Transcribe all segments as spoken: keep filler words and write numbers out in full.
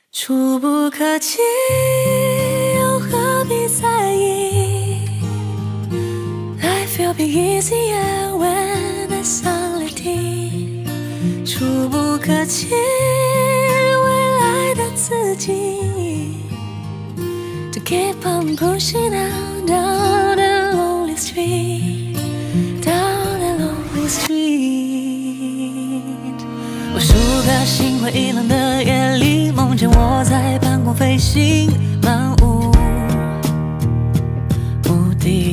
触不可及，又何必在意 ？Life will be easier when there's solidity。触不可及，未来的自己 ，To keep on pushing on down the lonely street， down the lonely street。无数个心灰意冷的夜里，梦见我在半空飞行，漫无目的。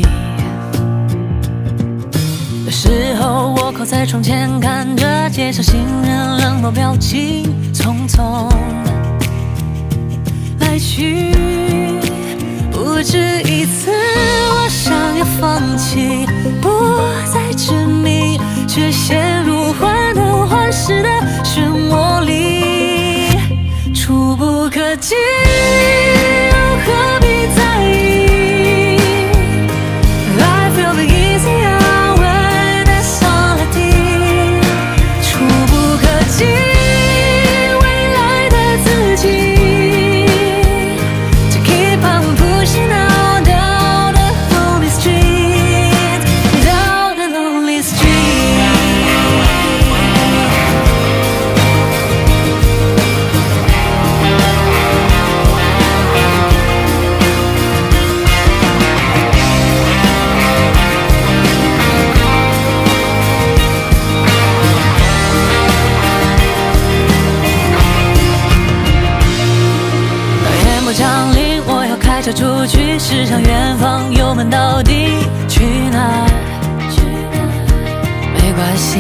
有时候我靠在窗前，看着街上行人冷漠表情，匆匆来去。不止一次，我想要放弃，不再执迷，却陷入患得患失的漩涡里，触不可及，又何必在意 ？Life will be easier when there's solidity， 触不可及，未来的自己。To keep on pushing on down the lonely street, down the lonely street。降临，我要开车出去，驶向远方，油门到底，去哪儿？没关系，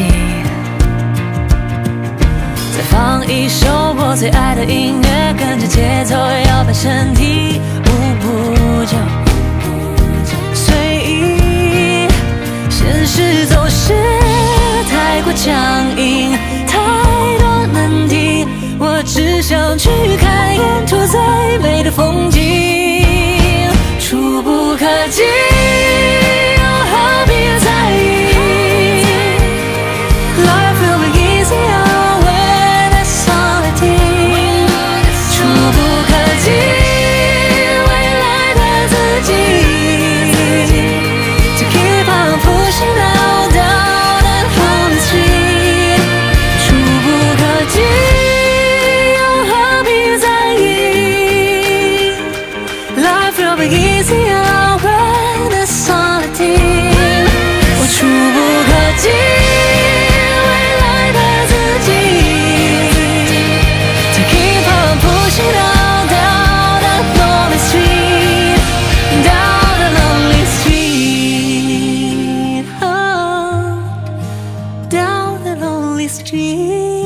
再放一首我最爱的音乐，跟着节奏摇摆身体，舞步就随意。现实总是太过强硬，太多难题，我只想去看沿途最美的风景，触不可及，又何必在意 ？Life will be easier when there's solidity， 触不可及，未来的自己 ，To keep on pushing on down the lonely street， 触不可及。Life will be easier when there's solidity， 我触不可及，未来的自己 To keep on pushing on down the lonely street， down the lonely street， oh, down the lonely street。